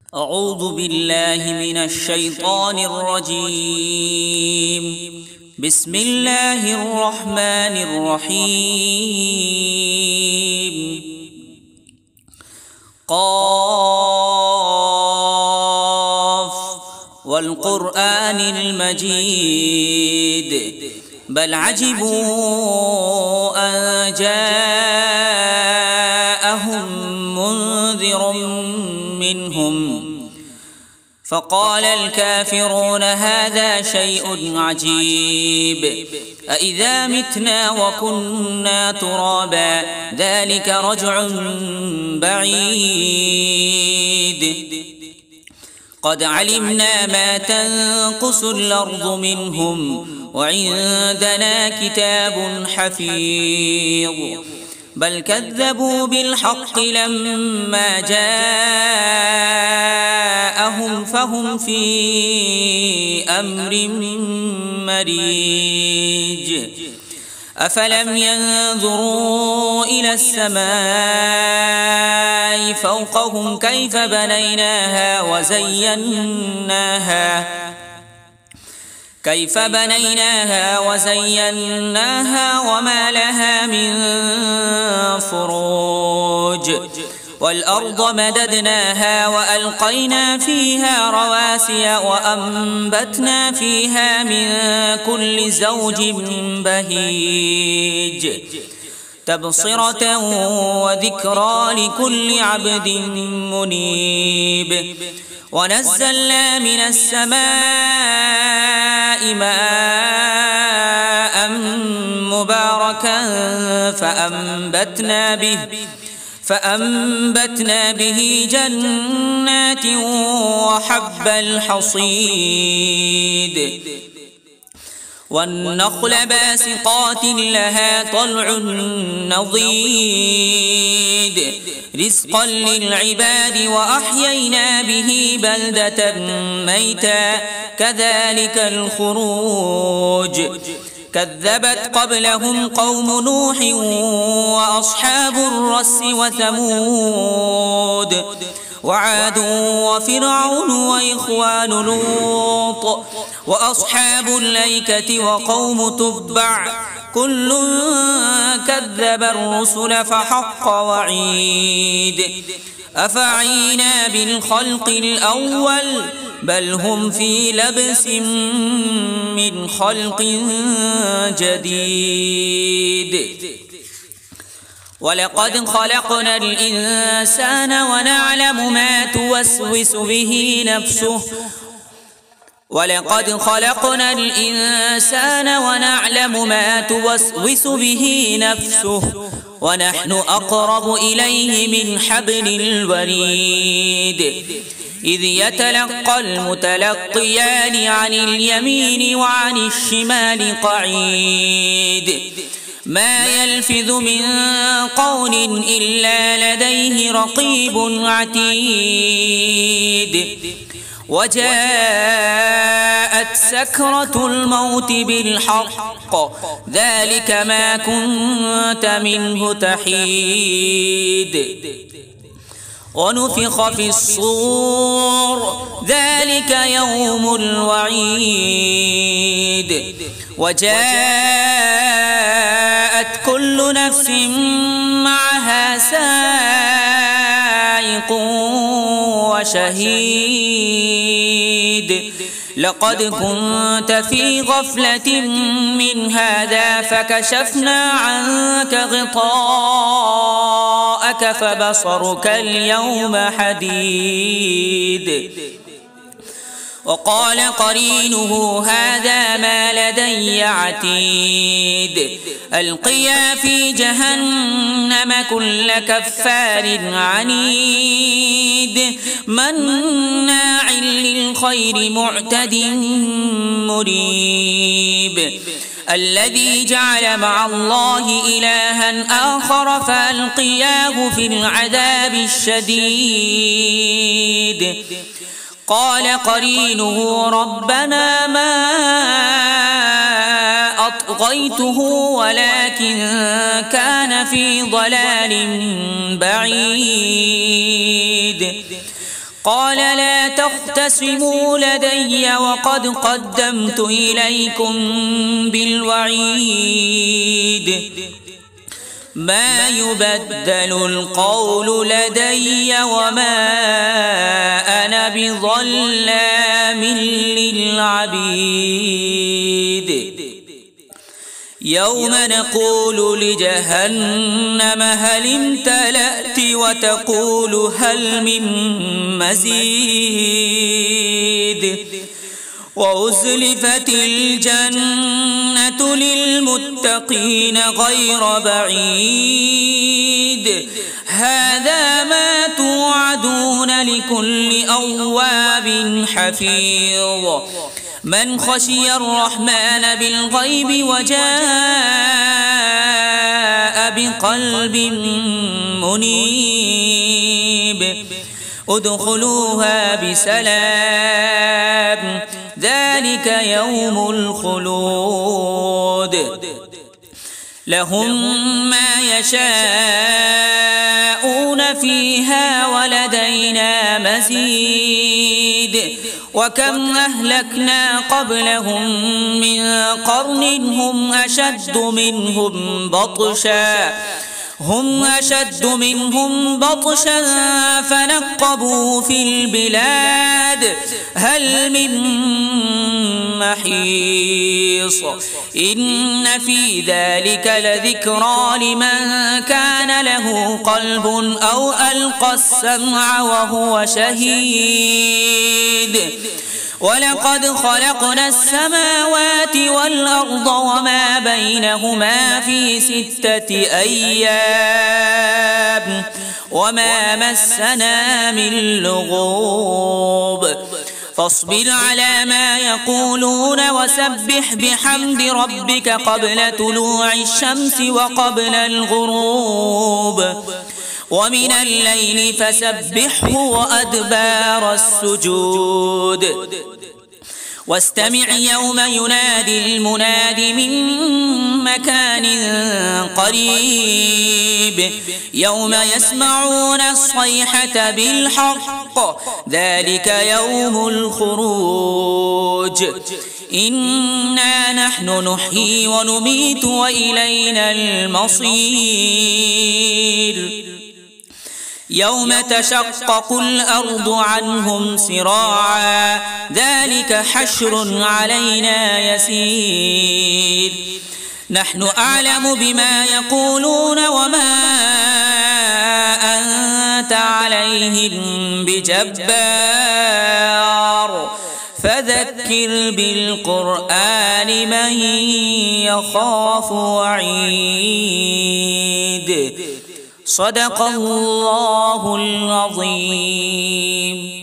أعوذ بالله من الشيطان الرجيم. بسم الله الرحمن الرحيم. قاف والقرآن المجيد بل عجبوا أن جاءهم منذر منهم فقال الكافرون هذا شيء عجيب أإذا متنا وكنا ترابا ذلك رجع بعيد قد علمنا ما تنقص الأرض منهم وعندنا كتاب حفيظ بل كذبوا بالحق لما جاءهم فهم في أمر مريج أفلم ينظروا إلى السماء فوقهم كيف بنيناها وزيناها وما لها من فروج والأرض مددناها وألقينا فيها رواسي وأنبتنا فيها من كل زوج بهيج تبصرة وذكرى لكل عبد منيب ونزلنا من السماء ماء مباركا فأنبتنا به جنات وحب الحصيد والنخل باسقات لها طلع نضيد رزقا للعباد وأحيينا به بلدة ميتا كذلك الخروج كذبت قبلهم قوم نوح وأصحاب الرس وثمود وعاد وفرعون وإخوان لوط وأصحاب الأيكة وقوم تبع كل كذب الرسل فحق وعيد أفعينا بالخلق الأول بل هم في لبس من خلق جديد ولقد خلقنا الإنسان ونعلم ما توسوس به نفسه ونحن أقرب إليه من حبل الوريد إذ يتلقى المتلقيان عن اليمين وعن الشمال قعيد ما يلفظ من قول إلا لديه رقيب عتيد وجاءت سكرة الموت بالحق ذلك ما كنت منه تحيد ونفخ في الصور ذلك يوم الوعيد وجاءت كل نفس معها سائق وشهيد لقد كنت في غفلة من هذا فكشفنا عنك غطاءك فبصرك اليوم حديد وقال قرينه هذا ما لدي عتيد ألقيا في جهنم كل كفار عنيد مناع للخير معتد مريب الذي جعل مع الله إلها آخر فألقياه في العذاب الشديد قال قرينه ربنا ما أطغيته ولكن كان في ضلال بعيد قال لا تختصموا لدي وقد قدمت إليكم بالوعيد ما يبدل القول لدي وما أنا بظلام للعبيد يوم نقول لجهنم هل امتلأت وتقول هل من مزيد وأزلفت الجنة للمتقين غير بعيد هذا ما توعدون لكل أواب حفيظ من خشي الرحمن بالغيب وجاء بقلب منيب ادخلوها بسلام ذلك يوم الخلود لهم ما يشاءون فيها ولدينا مزيد وكم أهلكنا قبلهم من قرن هم أشد منهم بطشا فنقبوا في البلاد هل من محيص إن في ذلك لذكرى لمن كان له قلب أو ألقى السمع وهو شهيد ولقد خلقنا السماوات والأرض وما بينهما في 6 أيام وما مسنا من لغوب فاصبر على ما يقولون وسبح بحمد ربك قبل طلوع الشمس وقبل الغروب ومن الليل فسبحه وأدبار السجود واستمع يوم ينادي المناد من مكان قريب يوم يسمعون الصيحة بالحق ذلك يوم الخروج إنا نحن نحيي ونميت وإلينا المصير يوم تشقق الأرض عنهم سراعا ذلك حشر علينا يسير نحن أعلم بما يقولون وما أنت عليهم بجبار فذكر بالقرآن من يخاف وعيد صدق الله العظيم.